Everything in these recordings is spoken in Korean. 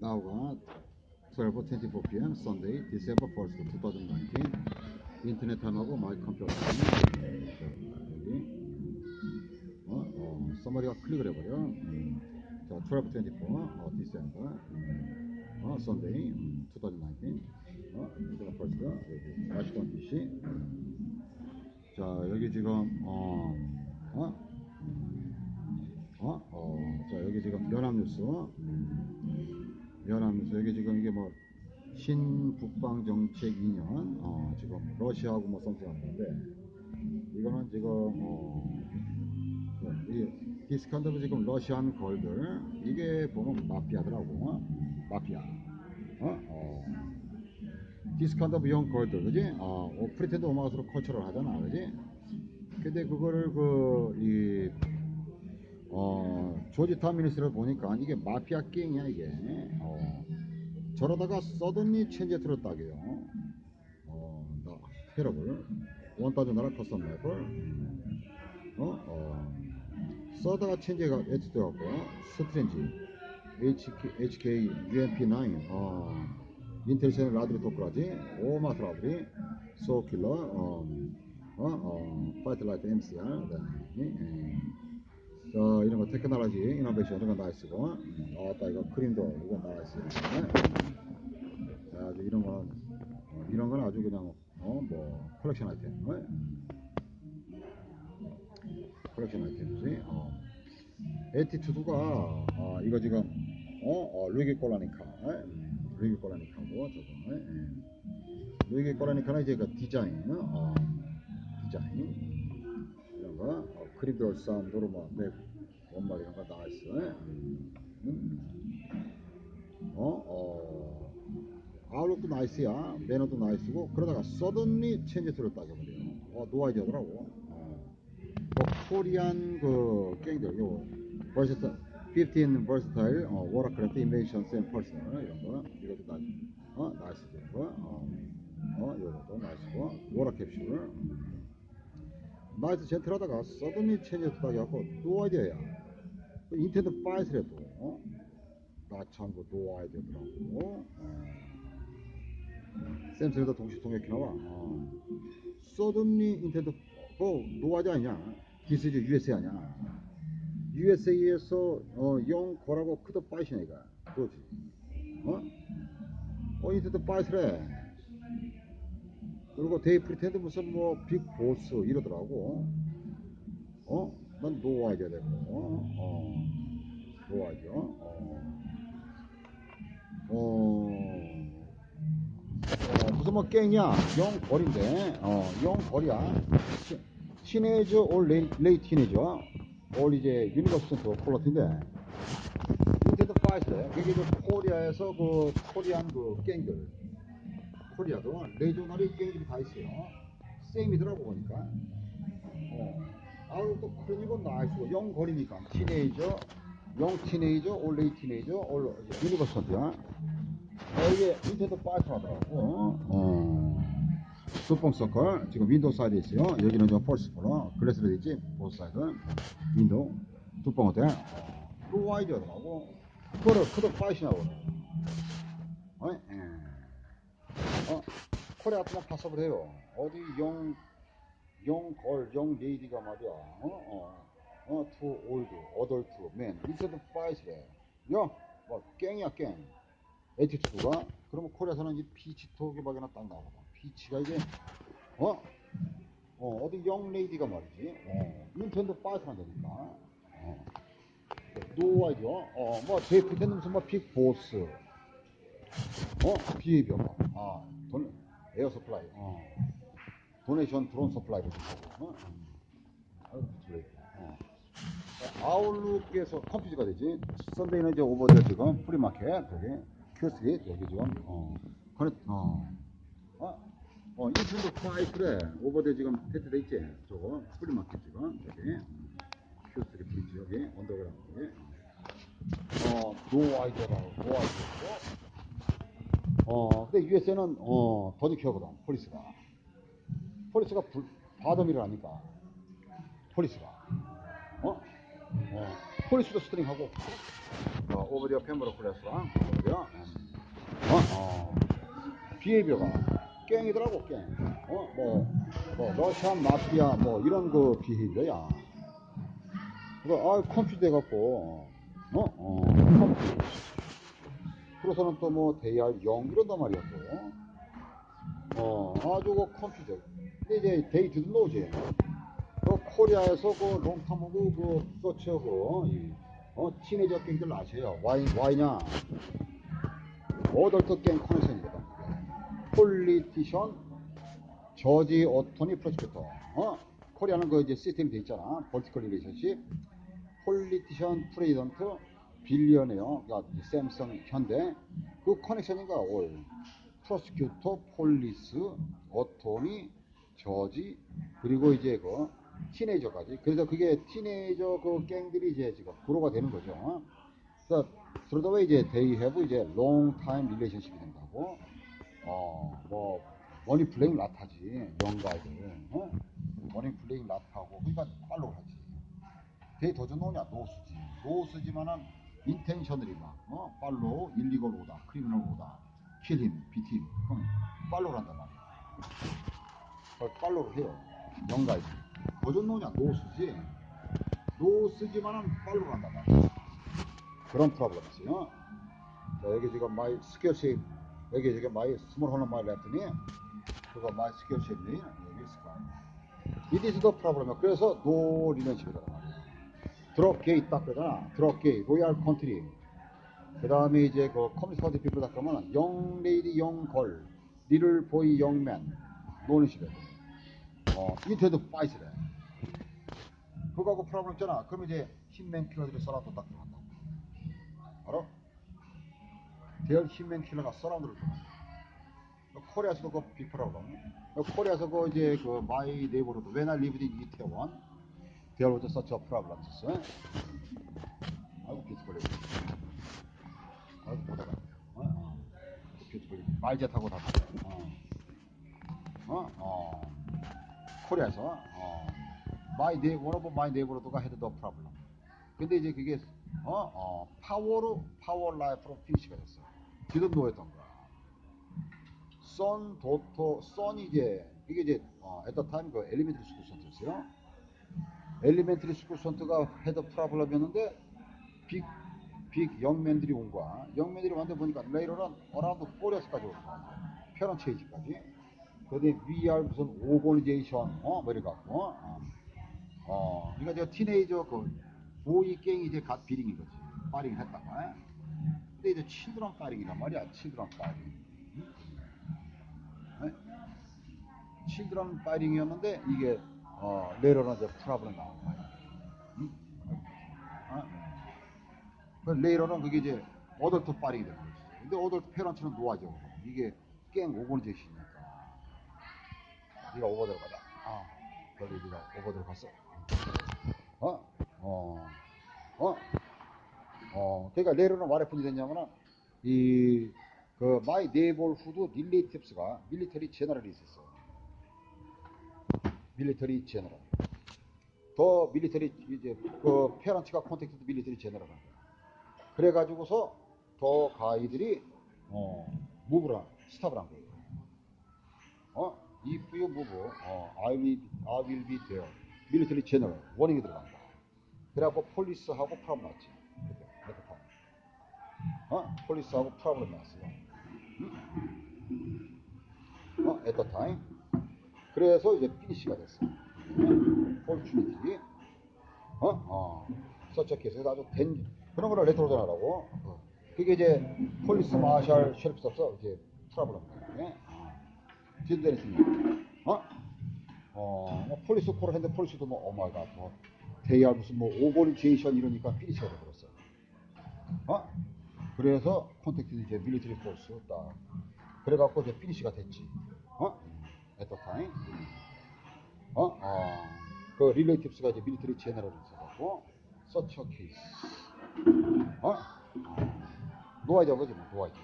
나우가 12:24 p.m. Sunday, December 1st, 2019. 인터넷 타임하고 마이 컴퓨터 타임. 여기 somebody가 클릭을 해버려. 자, 12:24 December Sunday, 2019. December 1st, 여기 워싱턴 DC. 자, 여기 지금 자, 여기 지금 연합뉴스, 여기 지금 이게 뭐 신북방 정책 2년, 지금 러시아하고 뭐 썸씽 하는데, 이거는 지금 이 디스카운트 지금 러시안 걸들, 이게 보면 마피아더라고. 마피아. 디스카운트 비용 걸들, 그지? 프리텐드 오마우스로 컬처를 하잖아, 그지? 근데 그거를 조지 타미니스를 보니까 이게 마피아 갱이야, 이게. 저러다가 서든리 체인지 들었다게요. 나 테러블 원따주 나라 커스텀 맵을 서다가 체인지가 에디트되었고 스트레인지 HK UMP9 인텔리전 라드리 토크라지 오마트라들이 소킬러 파이트라이트 MCR 이런 거 테크놀로지 이노베이션 이런 거 나와있고 이거 그림도 이거 나와있어요. 아주 이런 건 아주 그냥 뭐 컬렉션 아이템 컬렉션 아이템이지. 에티튜드가 이거 지금 루이기 꼴라니카고 저거 루이기 꼴라니카는 이제 그 디자인 이런 거 크립돌 사운드로 뭐 원막 이런 거 나와있어. 아웃룩도 나이스야, 매너도 나이스고, 그러다가 서든리 체인지 들었다고 그래요. 노아이디어더라고. 코리안 그 갱들, 요 버스타 15 버스타일 워라크래프트 인베이션 샘 퍼스널 이런 거, 이것도 나이스 되는 거. 요것도 나이스고, 워라 캡슐 나이스 젠틀하다가 서든리 체인지 들었다고 해갖고 노아이디어야. 인텐드 파이스래도 나참고 노아이디어더라고. 샘슨에도 동시 통역해 나와. 서든리 인텐드 노아이디어 아니냐? This is USA 아니야? USA에서 영 거라고 크더 파이시냐 이거. 그렇지. 인텐드 파이스래. 그리고 데이 프리텐드 무슨 뭐 빅 보스 이러더라고. 난 노아이디어 되고. 노아이디어. 무슨 뭐 갱이야. 영거리인데 영거리야. 티네이저 올 레이 티네이저 올 이제 유니버스턴트 콜라티인데 인텐드 파이스래. 이게 이제 코리아에서 그 코리안 그 갱들, 코리아도 레이저너리 갱들이 다 있어요. 쌤이더라고 보니까. 또 크리니고 나이스고 영거리니까 티네이저 영 티네이저 올 레이 티네이저 올 유니버스턴트야. 이게 인텐드 파이스 하더라고. 뚜껑 서클 지금 윈도우 사이드에 있어요. 여기는 저 펄스 컬러 글래스로 있지. 보스 사이드 윈도우 뚜껑 어때? 노아이디어라고. 그거를 크더 파이시냐고. 코리아 같은 건 파서블 해요. 어디 영 레이디가 말이야. 투 올드 어덜트 맨 인텐드 파이스래. 야 뭐 갱이야 갱. 에티튜드가. 그러면 코리아에서는 이 피치 토기박이나 딱 나오거든. 피치가 이제 어디 영 레이디가 말이지. 닌텐도 파이트만 되니까. 노아이디어. 뭐 제프텐은 무슨 뭐 빅 보스. 비헤비어 돈 에어 서플라이. 도네이션 드론 서플라이를 주고. 아웃룩에서 컴퓨터가 되지. 썬데이는 이제 오버데 지금 프리마켓 여기 큐스트릿 여기 지금 인텐도 파이프래. 오버데 지금 테트돼 있지. 저거 프리마켓 지금 여기 큐스트릿 브리지 여기 언더그라운드 여기 노아이디어라고. 근데 USA는 더 지켜거든. 폴리스가 바덤이를 하니까 폴리스가 폴리스도 스트링하고 오버디어 페머럴 클래스랑 오버디어 비헤비어가 깽이더라고 깽. 뭐 러시안 마피아 뭐 이런 그 비헤비어야. 그거 컴퓨터 해갖고 컴퓨터. 그래서는 또 뭐 대할 영 이런단 말이야 또. 아주 그 컴퓨터. 근데 이제 데이 두드 노지. 그 코리아에서 그 롱탐하고 그 서치하고 티네이저 갱들 아세요? 와이냐? 어덜트 갱 커넥션이거든. 폴리티션 저지 오토니 프로스큐터. 코리아는 그 이제 시스템이 돼 있잖아. 벌티컬 릴레이션십. 폴리티션 프레지던트 빌리언이에요. 그러니까 샘성 현대 그 커넥션인가 올 프로스큐터 폴리스 어토니 저지 그리고 이제 그 티네이저까지. 그래서 그게 티네이저 그 갱들이 이제 지금 구로가 되는 거죠. 그래서 그러다 왜 이제 they have 이제 long time relationship이 된다고. 뭐 머니 플레잉 라타지 영가들. 머니 플레잉 라타고 그러니까 팔로우 하지. 데이 도전 노냐 노수지. 노수지만은 인텐셔널이 막 팔로우 일리걸 오다 크리미널 오다 킬힘 비팀 그럼 팔로우를 한단 말이야. 팔로우를 해요. 영가이지. 도전 노냐 노수지. 노수지만은 팔로우를 한단 말이야. 그런 프로블럼이 있어요. 자, 여기 지금 my skill shape 여기 지금 my small hole my left니 그거 my skill shape니 여기 있을 거야. It is the problem이야. 그래서 no relationship이란 말이야. 드럭게이 딱 그러잖아. 드럭게이 로얄 컨트리. 그 다음에 이제 그 커뮤니스트 피플 딱 가면 영 레이디 영 걸 리를 보이 영맨 노는 식이야. 인터넷 파이스래. 그거하고 프로블럼 있잖아. 그러면 이제 힘맨 킬러들이 서라운드 딱 들어간다고. 알아? 대열 힘맨 킬러가 서라운드를 들어간다. 코리아에서도 그 빅프로블럼. 코리아에서 그 이제 그 마이 네이버로도 When I lived in 이태원 there was such a problem. 아이고 비트콜리. 아이고 보다가. 비트콜리. 말제 타고 다녔어. 코리아에서 one of my neighborhood가 had the problem. 근데 이제 그게 파워 라이프로 피니시가 됐어. 지금 노였던 거야. 선 도토 선이 이제 이게 이제 at the time 그 엘리멘트리 스쿨 센터였어요. 엘리멘트리 스쿨 센터가 헤드 프로블럼이었는데 빅 영맨들이 온 거야. 영맨들이 왔는데 보니까 레이러는 어라운드 4레스까지 온 거야. 페런 체이지까지. 그런데 VR 무슨 오거니제이션 뭐 이래갖고 그러니까 저 티네이저 그 보이 갱이 이제 갓 비링인 거지. 파링을 했다가. 근데 이제 칠드런 파링이란 말이야. 칠드런 파링. 칠드런 파이링이었는데 이게 레이러는 이제 프라블럼 나온 거야. 그 레이러는 그게 이제 어덜트 파이링이 되는 거지. 근데 어덜트 페런츠는 노아죠. 이게 깽 오버제시니까. 네가 오버 들어가자. 별이 네가 오버 들어갔어. 그러니까 레이러는 와레폰이 됐냐면은 그 마이 네이버후드 릴레이티브스가 밀리터리 제너럴이 있었어. 밀리터리 제너럴. 더 밀리터리 이제 그 페런츠가 콘택트 밀리터리 제너럴 한 거야. 그래가지고서 더 가이들이 무브를 스탑을 한 거예요. if you move, I will be there. 밀리터리 제너럴 워닝이 들어간다. 그래갖고 폴리스하고 프라블럼 났지. 폴리스하고 프라블럼 났어요. at the time. 그래서 이제 피니시가 됐어. 폴추니티. 서처 케이스에서 아주 그런 거를 레트로전하라고. 그게 이제 폴리스 마샬 셰리프스 없어 이제 트러블입니다. 진전이 있습니다. 폴리스 코를 했는데 폴리스도 뭐 오마이갓 뭐 대야 무슨 뭐 오버리제이션 이러니까 피니시가 돼버렸어. 그래서 콘택트 이제 밀리터리 포스 딱 그래갖고 이제 피니시가 됐지. at the time. 그 릴레이티브스가 이제 밀리터리 제너럴을 써갖고 서처 케이스. 노아이디어 그지 뭐 노아이디어.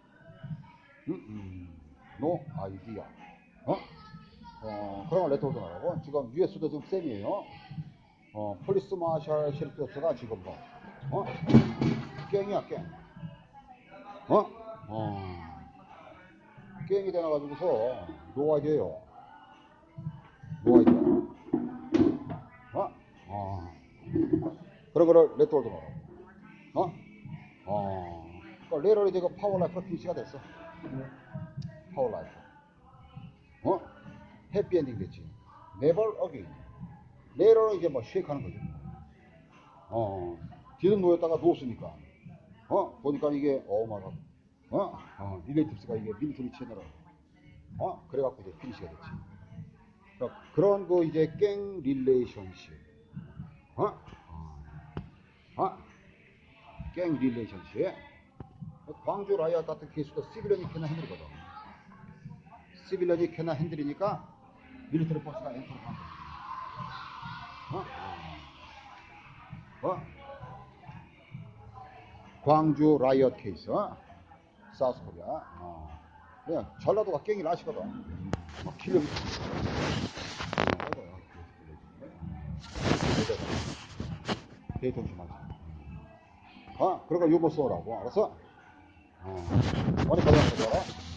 노 아이디어. 그런 걸 레터오전하라고. 지금 US도 지금 쌤이에요. 폴리스 마샬 셰리프스가 지금 깽이야, 깽. 깽이 되나가지고서, 노아이디어요. 노아이디어. 그런 거를 레트월드 넣어. 그러니까 레럴이 지금 파워라이프 PC가 됐어. 파워라이프. 해피엔딩 됐지. Never again. 레럴은 이제 뭐 쉐이크 하는 거죠. 뒤는 놓였다가 누웠으니까. 보니까 이게, 맞아. 릴레이티브스가 이게 밀리터리 채널을. 그래갖고 이제 피니시가 됐지. 그러니까 그런 거 이제 갱 릴레이션십. 갱 릴레이션십. 광주 라이엇 같은 케이스도 시빌런이 캐나 핸들이거든. 시빌런이 캐나 핸들이니까 밀리터리 포스가 엔터를 한 거지. 광주 라이엇 케이스. 사우스 코리아. 그냥 전라도가 깽이 나시거든. 막 killing. 데이터 좀 하자. 그러니까 요거 써라고. 알았어? 어디 가져갈 거지, 알아?